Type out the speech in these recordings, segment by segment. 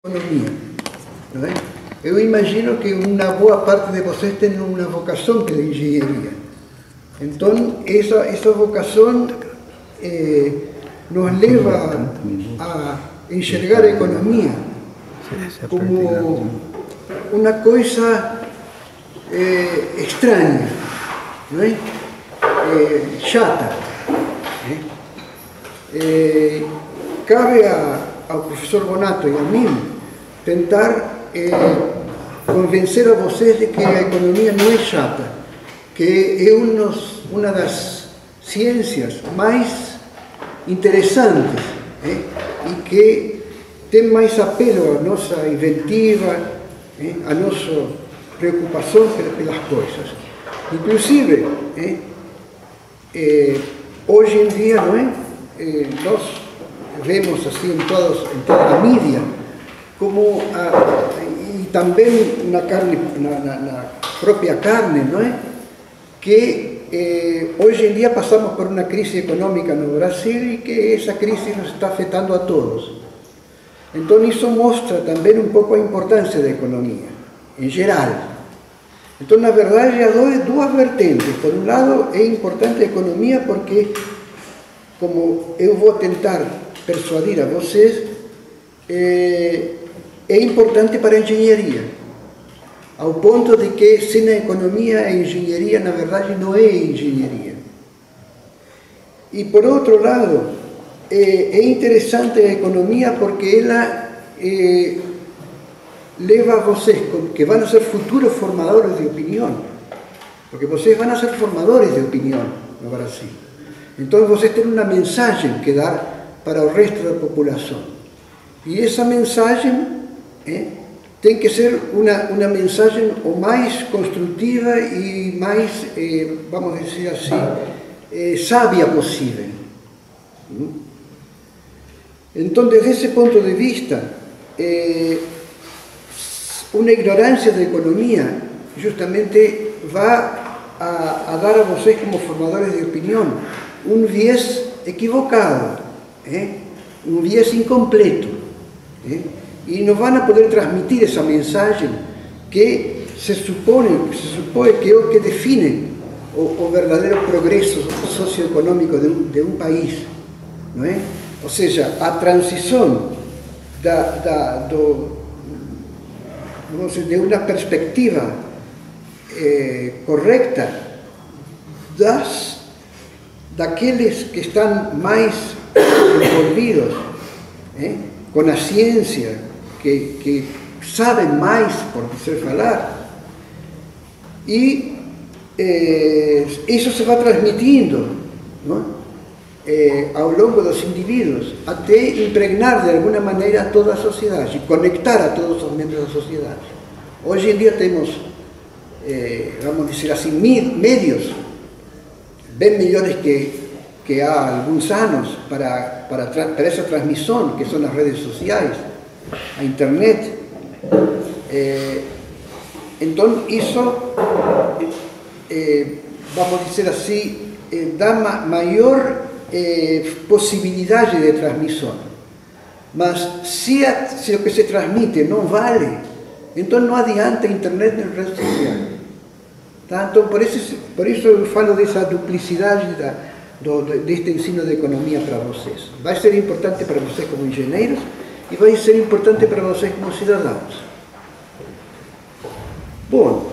economia, não é? Eu imagino que uma boa parte de vocês tem uma vocação que é de engenharia. Então, essa vocação nos leva a enxergar a economia como uma coisa estranha, não é? Chata. Cabe ao professor Bonato e a mim tentar convencer a vocês de que a economia não é chata, que é uma das ciências mais interessantes e que tem mais apelo à nossa inventiva, à nossa preocupação pelas coisas. Inclusive, hoje em dia, não é? Nós vemos assim em toda a mídia, como e também na própria carne, não é? Que hoje em dia passamos por uma crise econômica no Brasil e que essa crise nos está afetando a todos. Então isso mostra também um pouco a importância da economia, em geral. Então, na verdade, há duas vertentes. Por um lado, é importante a economia porque, como eu vou tentar persuadir a vocês, é importante para a engenharia, ao ponto de que sem a economia a engenharia na verdade não é engenharia. E por outro lado, é interessante a economia porque ela leva a vocês, que vão ser futuros formadores de opinião, porque vocês vão ser formadores de opinião no Brasil. Então vocês têm uma mensagem que dar para o resto da população. E essa mensagem tem que ser uma mensagem o mais construtiva e mais, vamos dizer assim, sábia possível. Então, desde esse ponto de vista, uma ignorância da economia justamente vai a dar a vocês, como formadores de opinião, um viés equivocado, um viés incompleto. E não vão poder transmitir essa mensagem que se supõe que é o que define o verdadeiro progresso socioeconômico de um país, não é? Ou seja, a transição de uma perspectiva correta daqueles que estão mais envolvidos com a ciência, que sabem mais, por dizer falar, e isso se vai transmitindo, não? Ao longo dos indivíduos, até impregnar de alguma maneira toda a sociedade, conectar a todos os membros da sociedade. Hoje em dia temos, vamos dizer assim, médios bem melhores que há alguns anos para essa transmissão, que são as redes sociais, a internet. Então isso, vamos dizer assim, dá maior possibilidade de transmissão. Mas se o que se transmite não vale, então não adianta a internet nem redes sociais. Tá? Então, por isso eu falo dessa duplicidade deste ensino de economia para vocês. Vai ser importante para vocês como engenheiros e vai ser importante para vocês como cidadãos. Bom,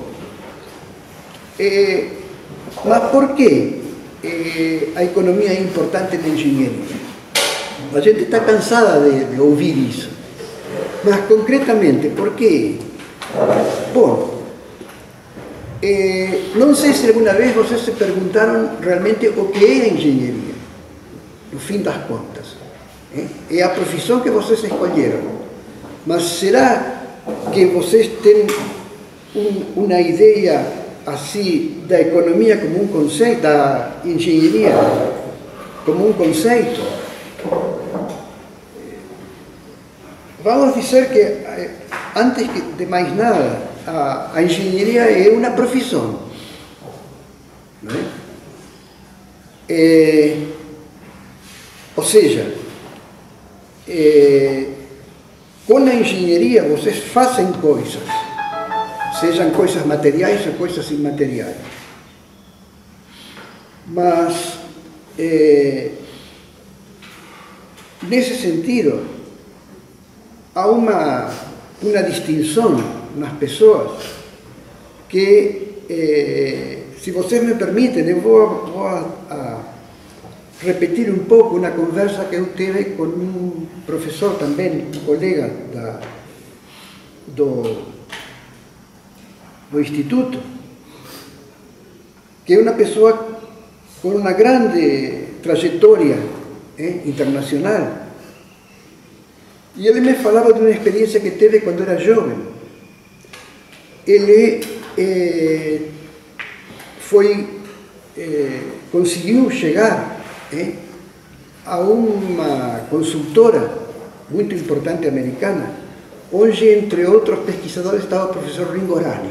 mas por que a economia é importante na engenharia? A gente está cansada de ouvir isso. Mas, concretamente, por quê? Bom, não sei se alguma vez vocês se perguntaram realmente o que é a engenharia, no fim das contas. É a profissão que vocês escolheram. Mas será que vocês têm uma ideia assim da economia como um conceito, da engenharia como um conceito? Vamos dizer que, antes de mais nada, a engenharia é uma profissão, não é? Ou seja, com a engenharia vocês fazem coisas, sejam coisas materiais ou coisas imateriais. Mas, nesse sentido, há uma distinção nas pessoas que, se vocês me permitem, eu vou repetir um pouco uma conversa que eu tive com um professor também, um colega do Instituto, que é uma pessoa com uma grande trajetória internacional. E ele me falava de uma experiência que teve quando era jovem. Ele conseguiu chegar a uma consultora muito importante americana, onde, entre outros pesquisadores, estava o professor Ringorani.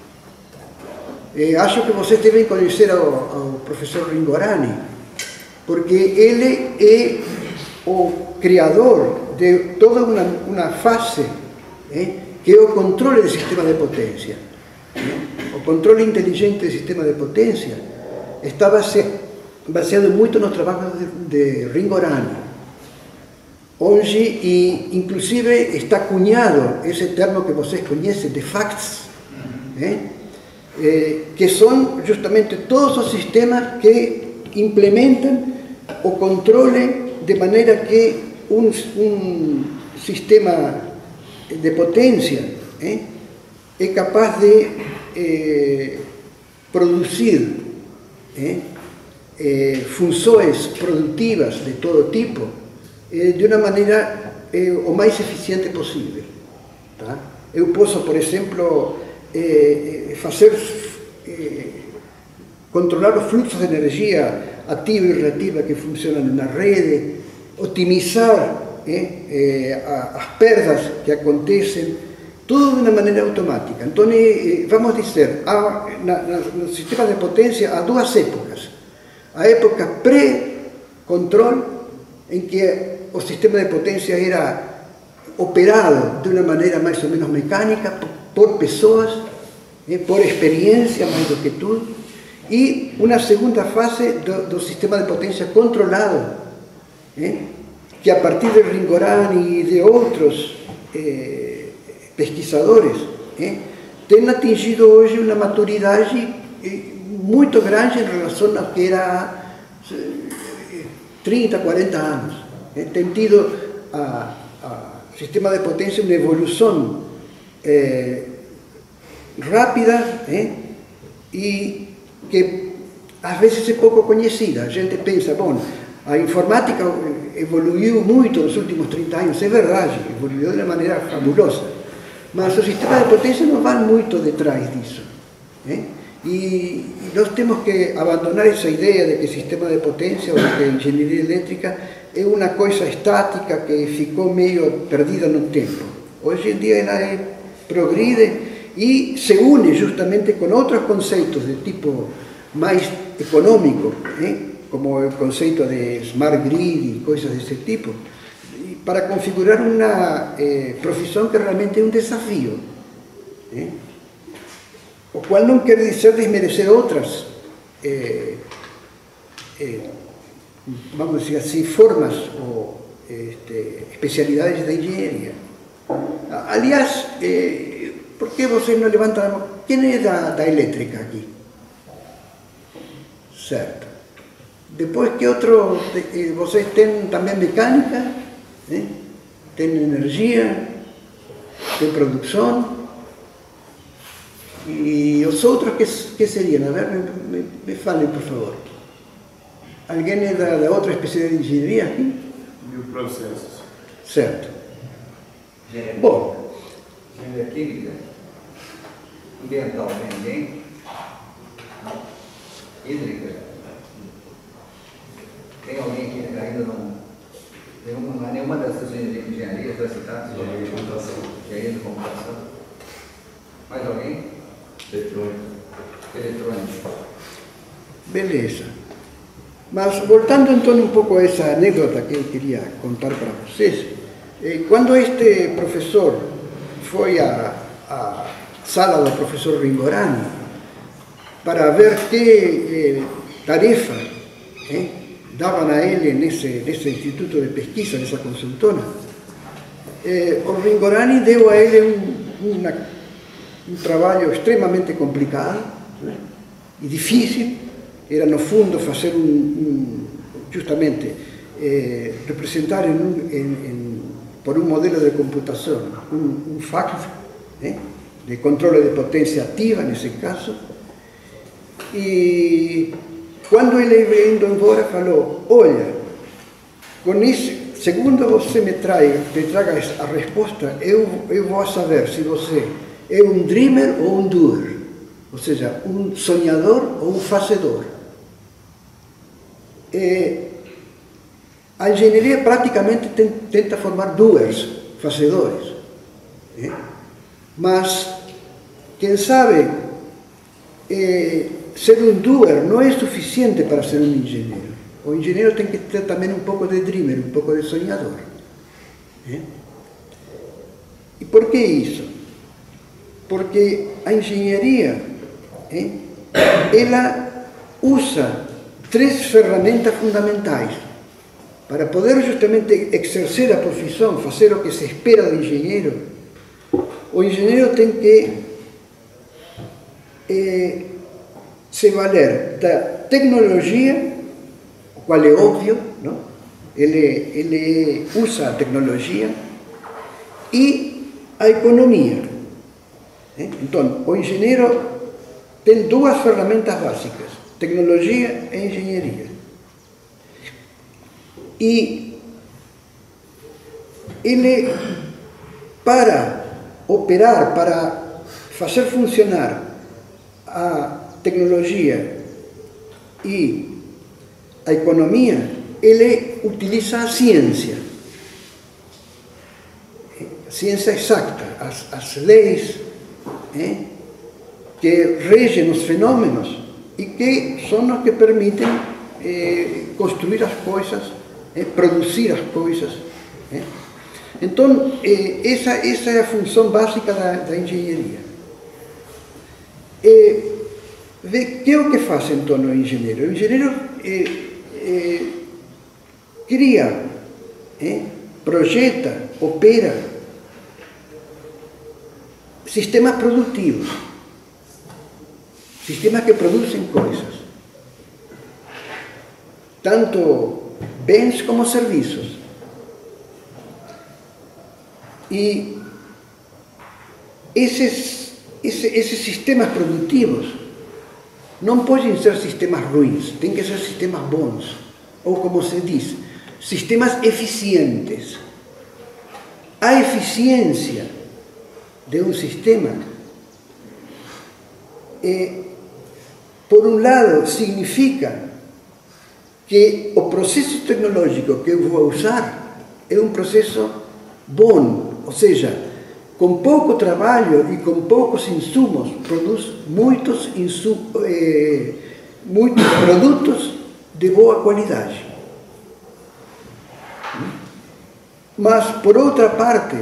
Acho que vocês devem conhecer ao professor Ringorani, porque ele é o criador de toda uma fase que é o controle do sistema de potência. O controle inteligente do sistema de potência está baseado muito no trabalho de Ringorani, onde, inclusive, está cunhado esse termo que vocês conhecem, de facts, que são justamente todos os sistemas que implementam o controle de maneira que um sistema de potência é capaz de produzir funções produtivas de todo tipo de uma maneira o mais eficiente possível. Tá? Eu posso, por exemplo, controlar os fluxos de energia ativa e reativa que funcionam na rede, otimizar as perdas que acontecem, tudo de uma maneira automática. Então, vamos dizer, no sistema de potência há duas épocas. A época pré-controle, em que o sistema de potência era operado de uma maneira mais ou menos mecânica, por pessoas, por experiência mais do que tudo, e uma segunda fase do sistema de potência controlado, que a partir de Ringorani e de outros pesquisadores, tem atingido hoje uma maturidade muito grande em relação ao que era há 30, 40 anos. Tem tido o sistema de potência uma evolução rápida e que às vezes é pouco conhecida. A gente pensa, bom, a informática evoluiu muito nos últimos 30 anos, é verdade, evoluiu de uma maneira fabulosa, mas o sistema de potência não vai muito detrás disso. E nós temos que abandonar essa ideia de que sistema de potência ou de que engenharia elétrica é uma coisa estática que ficou meio perdida no tempo. Hoje em dia ela progride e se une justamente com outros conceitos de tipo mais econômico, como o conceito de smart grid e coisas desse tipo, para configurar uma profissão que realmente é um desafio, o qual não quer dizer desmerecer outras, vamos dizer assim, formas ou especialidades da engenharia. Aliás, por que vocês não levantam a mão? Quem é da elétrica aqui? Certo. Depois, que outro? Vocês têm também mecânica, tem energia, tem produção. E os outros que seriam? A ver, me falem, por favor. Alguém é da outra especialidade de engenharia aqui? Bioprocessos. Certo. Bom. Engenharia química, ambiental tem ninguém, hídrica, tem alguém que ainda não, nenhuma dessas engenharias já citadas? Engenharia de computação. Engenharia de computação. Mais alguém? Eletrônica. Eletrônica. Beleza. Mas voltando então um pouco a essa anedota que eu queria contar para vocês, Quando este professor foi à sala do professor Ringorani para ver que tarefa davam a ele nesse instituto de pesquisa, nessa consultora, o Ringorani deu a ele um trabalho extremamente complicado, né, e difícil. Era, no fundo, fazer justamente representar por um modelo de computação um fax, né, de controle de potência ativa, nesse caso. E quando ele veio indo embora, falou: olha, com isso, segundo você me traga a resposta, eu vou saber se você é um dreamer ou um doer, ou seja, um sonhador ou um fazedor. A engenharia praticamente tenta formar doers, fazedores. Mas, quem sabe, ser um doer não é suficiente para ser um engenheiro. O engenheiro tem que ter também um pouco de dreamer, um pouco de sonhador. E por que isso? Porque a engenharia, ela usa 3 ferramentas fundamentais para poder justamente exercer a profissão, fazer o que se espera do engenheiro. O engenheiro tem que se valer da tecnologia, o qual é óbvio, não? Ele usa a tecnologia, e a economia. Então, o engenheiro tem 2 ferramentas básicas: tecnologia e engenharia. E ele, para operar, para fazer funcionar a tecnologia e a economia, ele utiliza a ciência exata, as leis que regem os fenômenos e que são os que permitem construir as coisas, produzir as coisas. Então, essa é a função básica da engenharia. Que é o que faz, então, o engenheiro? O engenheiro cria, projeta, opera sistemas produtivos, sistemas que produzem coisas, tanto bens como serviços. E esses sistemas produtivos não podem ser sistemas ruins, têm que ser sistemas bons, ou, como se diz, sistemas eficientes. A eficiência de um sistema, por um lado, significa que o processo tecnológico que eu vou usar é um processo bom, ou seja, com pouco trabalho e com poucos insumos, produz muitos produtos de boa qualidade. Mas, por outra parte,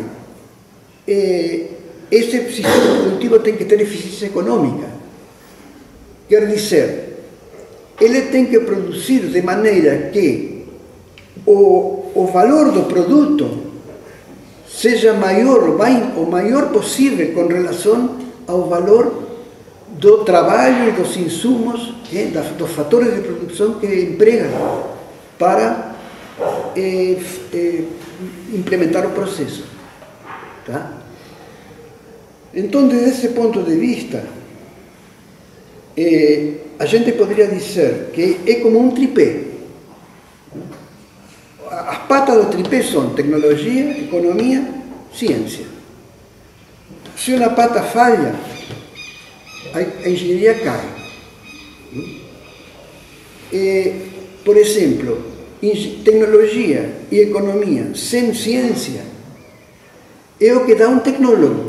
esse sistema produtivo tem que ter eficiência econômica. Quer dizer, ele tem que produzir de maneira que o valor do produto seja o maior possível com relação ao valor do trabalho e dos insumos, dos fatores de produção que emprega para implementar o processo. Tá? Então, desde esse ponto de vista, a gente poderia dizer que é como um tripé. As patas do tripé são tecnologia, economia, ciência. Se uma pata falha, a engenharia cai. Por exemplo, tecnologia e economia sem ciência é o que dá um tecnólogo.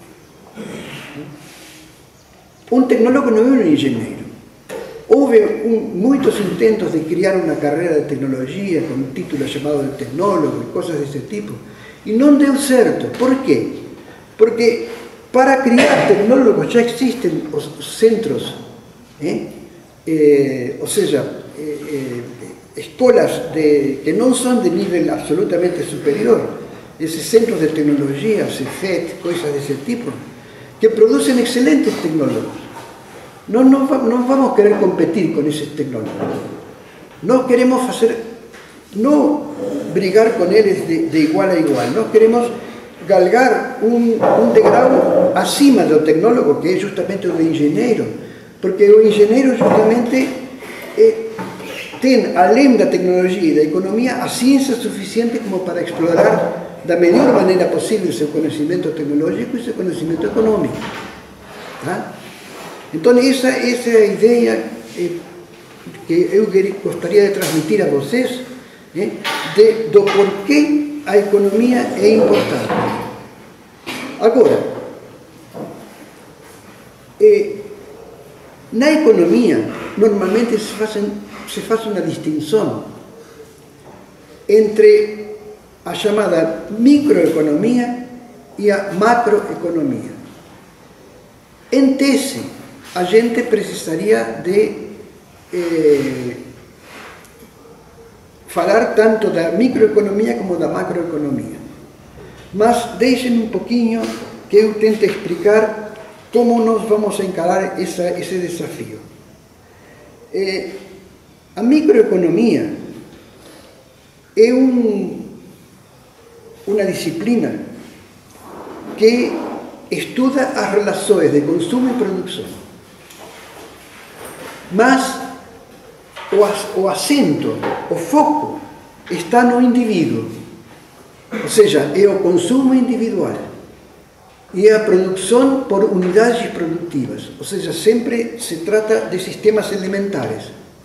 Um tecnólogo não é um engenheiro. Houve muitos intentos de criar uma carreira de tecnologia com um título chamado de tecnólogo e coisas desse tipo, E não deu certo. Por quê? Porque para criar tecnólogos já existem os centros, ou seja, escolas que não são de nível absolutamente superior, esses centros de tecnologia, Cefet, coisas desse tipo, que produzem excelentes tecnólogos. Nós não vamos querer competir com esses tecnólogos. Nós queremos não brigar com eles de igual a igual. Nós queremos galgar um degrau acima do tecnólogo, que é justamente o do engenheiro, porque o engenheiro justamente tem, além da tecnologia e da economia, a ciência suficiente como para explorar da melhor maneira possível seu conhecimento tecnológico e seu conhecimento econômico. Tá? Então, essa é a ideia que eu gostaria de transmitir a vocês, do porquê a economia é importante. Agora, na economia, normalmente se faz uma distinção entre a chamada microeconomia e a macroeconomia. Em tese, a gente precisaria de falar tanto da microeconomia como da macroeconomia. Mas deixem um pouquinho que eu tente explicar como nós vamos encarar esse desafio. A microeconomia é uma disciplina que estuda as relações de consumo e produção. Mas o acento, o foco, está no indivíduo. Ou seja, é o consumo individual e a produção por unidades produtivas. Ou seja, sempre se trata de sistemas elementares.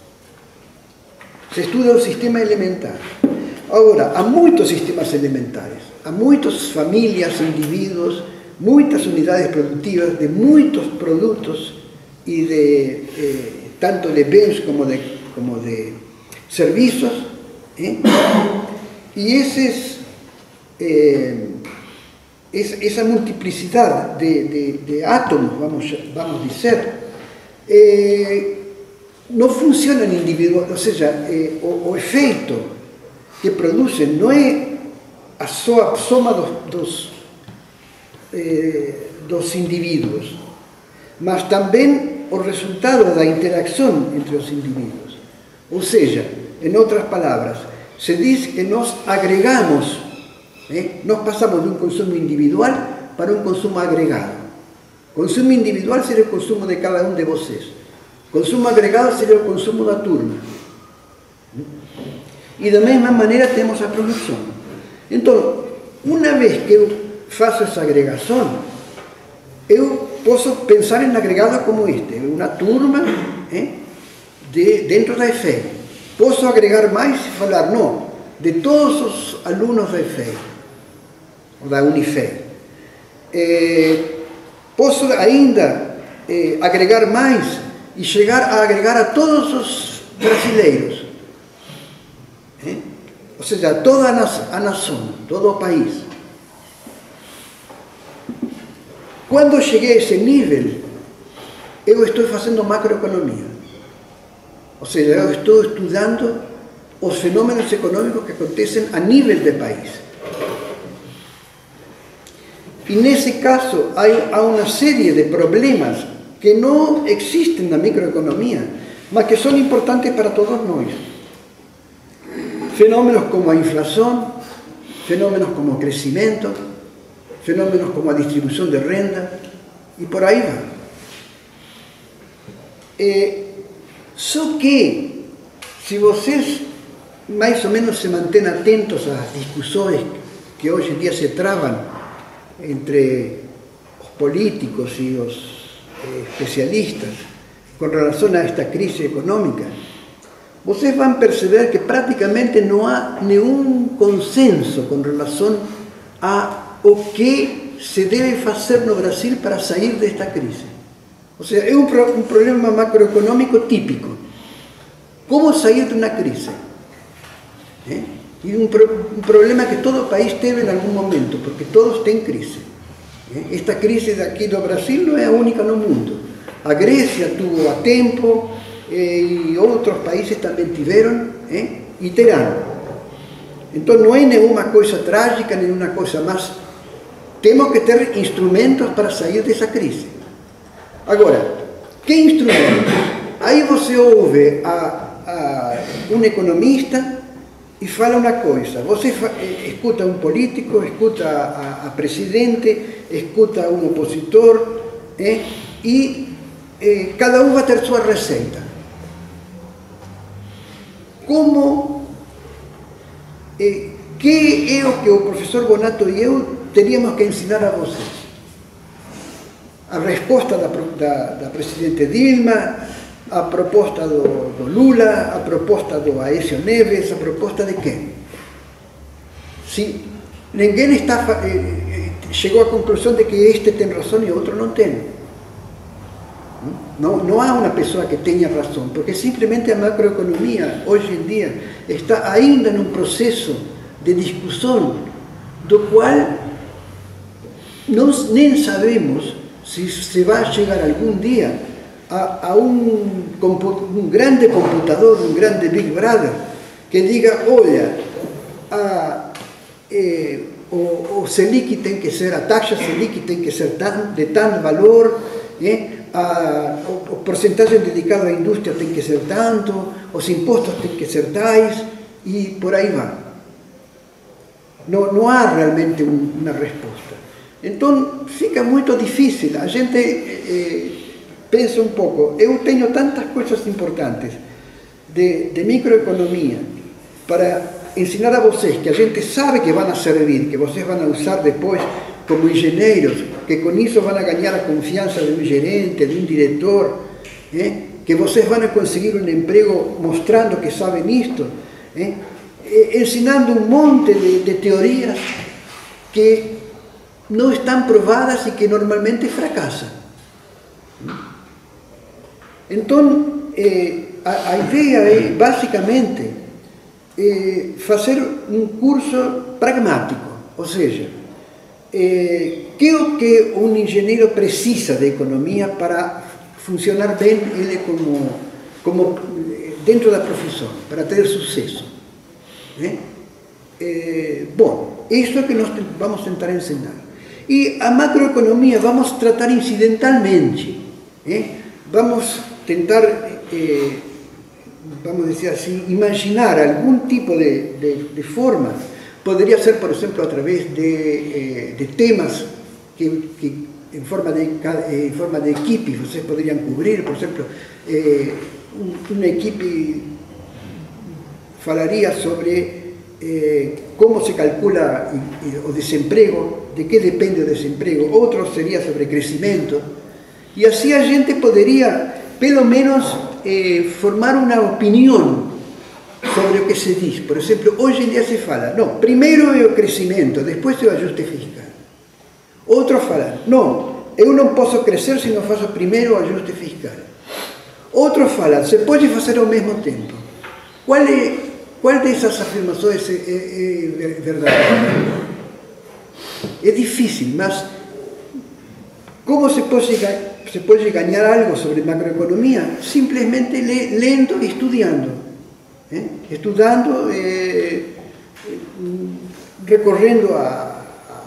Se estuda o sistema elementar. Agora, há muitos sistemas elementares, há muitas famílias, indivíduos, muitas unidades produtivas de muitos produtos e tanto de bens como de serviços, e essa multiplicidade de átomos, vamos dizer, não funciona no indivíduo, ou seja, o efeito que produzem não é só a soma dos indivíduos, mas também o resultado da interação entre os indivíduos. Ou seja, em outras palavras, se diz que nós agregamos, nós passamos de um consumo individual para um consumo agregado. Consumo individual seria o consumo de cada um de vocês. Consumo agregado seria o consumo da turma. E da mesma maneira temos a produção. Então, uma vez que eu faço essa agregação, eu posso pensar em agregado como este, uma turma dentro da EFEI. Posso agregar mais e falar, não, de todos os alunos da EFEI, ou da Unifei. Posso ainda agregar mais e chegar a agregar a todos os brasileiros. Ou seja, toda a nação, todo o país. Quando eu cheguei a esse nível, eu estou fazendo macroeconomia. Ou seja, eu estou estudando os fenômenos econômicos que acontecem a nível de país. E nesse caso, há uma série de problemas que não existem na microeconomia, mas que são importantes para todos nós. Fenômenos como a inflação, fenômenos como o crescimento, fenômenos como a distribuição de renda, e por aí vai. Só que, se vocês mais ou menos se mantêm atentos às discussões que hoje em dia se travam entre os políticos e os especialistas com relação a esta crise econômica, vocês vão perceber que praticamente não há nenhum consenso com relação a o que se deve fazer no Brasil para sair desta crise. Ou seja, é um problema macroeconômico típico. Como sair de uma crise? E um problema que todo país teve em algum momento, porque todos têm crise. Esta crise daqui do Brasil não é a única no mundo. A Grécia teve a tempo, e outros países também tiveram e terão. Então não é nenhuma coisa trágica, nenhuma coisa, mas temos que ter instrumentos para sair dessa crise. Agora, que instrumentos? Aí você ouve um economista e fala uma coisa, você escuta um político, escuta a presidente, escuta um opositor, e cada um vai ter sua receita. Como, que é o que o professor Bonato e eu teríamos que ensinar a vocês? A resposta da presidente Dilma, a proposta do Lula, a proposta do Aécio Neves, a proposta de quem? Se ninguém chegou à conclusão de que este tem razão e outro não tem. Não há uma pessoa que tenha razão, porque simplesmente a macroeconomia, hoje em dia, está ainda num processo de discussão, do qual nós nem sabemos se se vai chegar algum dia a um grande computador, um grande Big Brother, que diga, olha, o Selic tem que ser, a taxa Selic tem que ser de tal valor, a porcentagem dedicada à indústria tem que ser tanto, os impostos têm que ser tais, e por aí vai. Não há realmente uma resposta. Então fica muito difícil. A gente pensa um pouco, eu tenho tantas coisas importantes de microeconomia para ensinar a vocês, que a gente sabe que vão servir, que vocês vão usar depois como engenheiros, que com isso vão ganhar a confiança de um gerente, de um diretor, que vocês vão conseguir um emprego mostrando que sabem isto, ensinando um monte de teorias que não estão provadas e que normalmente fracassam. Então, a ideia é, basicamente, fazer um curso pragmático, ou seja, que é o que um engenheiro precisa de economia para funcionar bem ele como dentro da profissão, para ter sucesso. Bom, isso é que nós vamos tentar ensinar. E a macroeconomia vamos tratar incidentalmente. Vamos tentar, vamos dizer assim, imaginar algum tipo de forma. Poderia ser, por exemplo, através de temas que em forma de equipe vocês poderiam cobrir. Por exemplo, uma equipe falaria sobre como se calcula o desemprego, de que depende o desemprego. Outro seria sobre crescimento. E assim a gente poderia, pelo menos, formar uma opinião sobre o que se diz. Por exemplo, hoje em dia se fala, não, primeiro é o crescimento, depois é o ajuste fiscal. Outros falam, não, eu não posso crescer se não faço primeiro o ajuste fiscal. Outros falam, se pode fazer ao mesmo tempo. Qual dessas afirmações é verdadeira? É difícil, mas como se pode ganhar algo sobre macroeconomia? Simplesmente lendo e estudando. Estudando, recorrendo a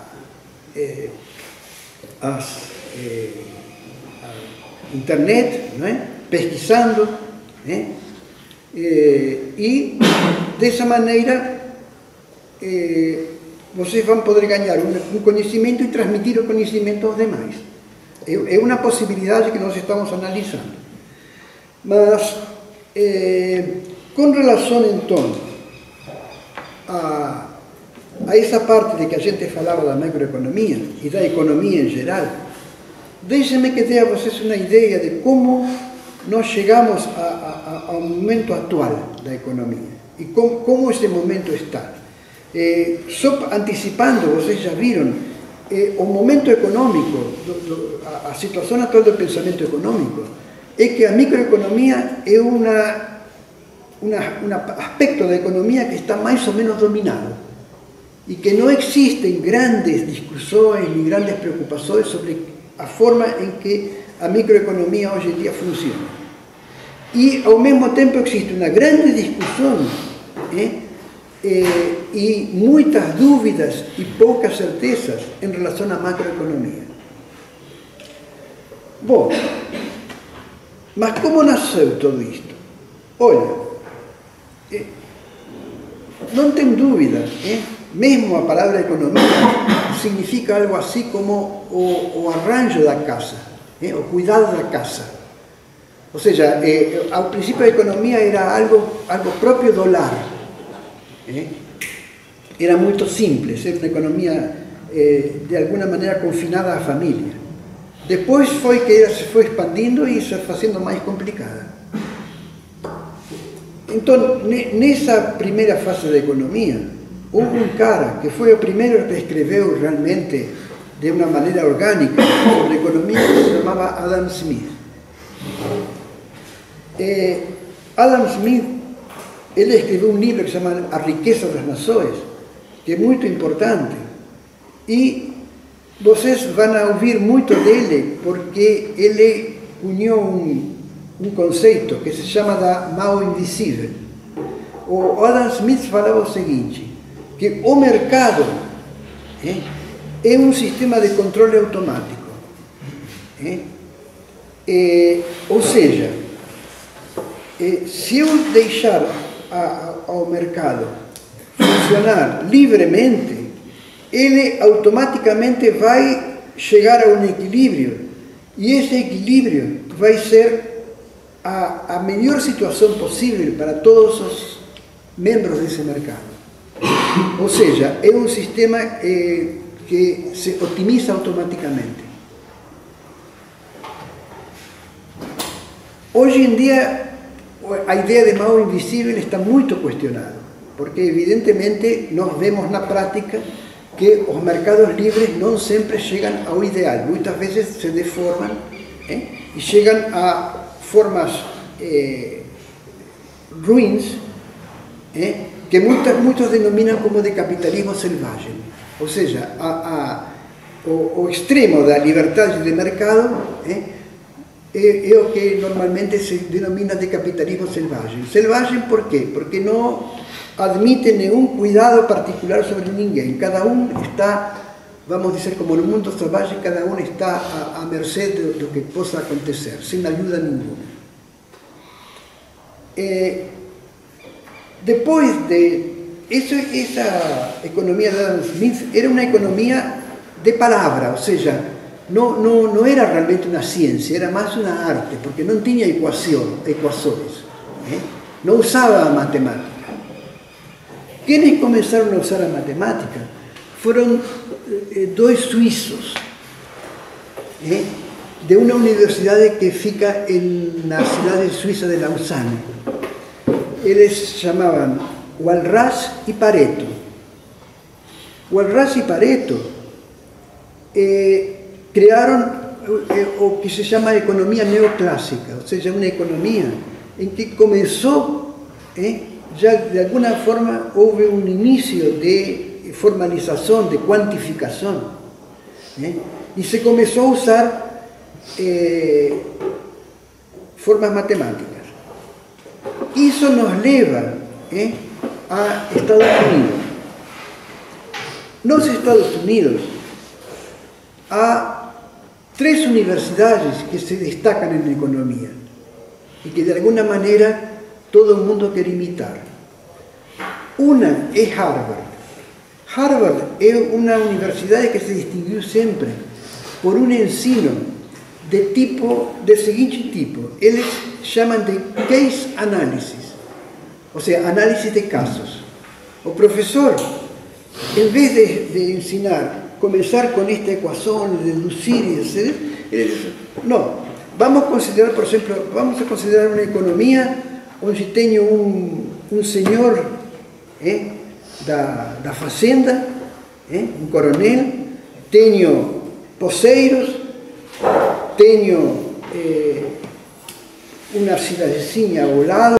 internet, não é? Pesquisando, e dessa maneira vocês vão poder ganhar um conhecimento e transmitir o conhecimento aos demais. É uma possibilidade que nós estamos analisando. Mas com relação, então, a essa parte de que a gente falava da macroeconomia e da economia em geral, deixem-me que dê a vocês uma ideia de como nós chegamos ao momento atual da economia e como esse momento está. Só antecipando, vocês já viram, o momento econômico, a situação atual do pensamento econômico, é que a microeconomia é uma un aspecto da economia que está mais ou menos dominado e que não existem grandes discussões nem grandes preocupações sobre a forma em que a microeconomia hoje em dia funciona. E, ao mesmo tempo, existe uma grande discussão e muitas dúvidas e poucas certezas em relação à macroeconomia. Bom, mas como nasceu tudo isto? Olha, não tem dúvida, mesmo a palavra economia significa algo assim como o arranjo da casa, o cuidado da casa. Ou seja, ao princípio a economia era algo próprio do lar. Era muito simples, era uma economia de alguma maneira confinada à família. Depois foi que ela se foi expandindo e se fazendo mais complicada. Então, nessa primeira fase da economia, houve um cara que foi o primeiro que escreveu realmente de uma maneira orgânica sobre economia, que se chamava Adam Smith. Adam Smith, ele escreveu um livro que se chama A Riqueza das Nações, que é muito importante, e vocês vão ouvir muito dele porque ele uniu um conceito que se chama da mão invisível. O Adam Smith falava o seguinte, que o mercado é um sistema de controle automático. Ou seja, se eu deixar ao mercado funcionar livremente, ele automaticamente vai chegar a um equilíbrio, e esse equilíbrio vai ser a melhor situação possível para todos os membros desse mercado. Ou seja, é um sistema que se otimiza automaticamente. Hoje em dia, a ideia de mão invisível está muito questionada, porque evidentemente nós vemos na prática que os mercados livres não sempre chegam ao ideal, muitas vezes se deformam e chegam a formas ruins, que muitos denominam como de capitalismo selvagem. Ou seja, o extremo da liberdade de mercado é o que normalmente se denomina de capitalismo selvagem. Selvagem por quê? Porque não admite nenhum cuidado particular sobre ninguém. Cada um está, vamos dizer, como no mundo selvagem, cada um está à mercê do que possa acontecer, sem ajuda nenhuma. Depois de essa economia de Adam Smith era uma economia de palavra, ou seja, não era realmente uma ciência, era mais uma arte, porque não tinha equações, não usava a matemática. Quienes começaram a usar a matemática foram dois suíços, de uma universidade que fica na cidade suíça de Lausanne. Eles se chamavam Walras e Pareto. Walras e Pareto criaram o que se chama economia neoclássica, ou seja, uma economia em que começou, já de alguma forma houve um início de formalização, de quantificação, e se começou a usar formas matemáticas. Isso nos leva a Estados Unidos. Nos Estados Unidos há três universidades que se destacam na economia e que de alguma maneira todo mundo quer imitar. Uma é Harvard. Harvard é uma universidade que se distinguiu sempre por um ensino de seguinte tipo. Eles chamam de case analysis, ou seja, análise de casos. O professor, em vez de ensinar, começar com esta equação, deduzir, etc., ele diz, não, vamos considerar, por exemplo, vamos a considerar uma economia onde tenho um senhor da fazenda, um coronel, tenho poceiros, tenho uma cidadezinha ao lado,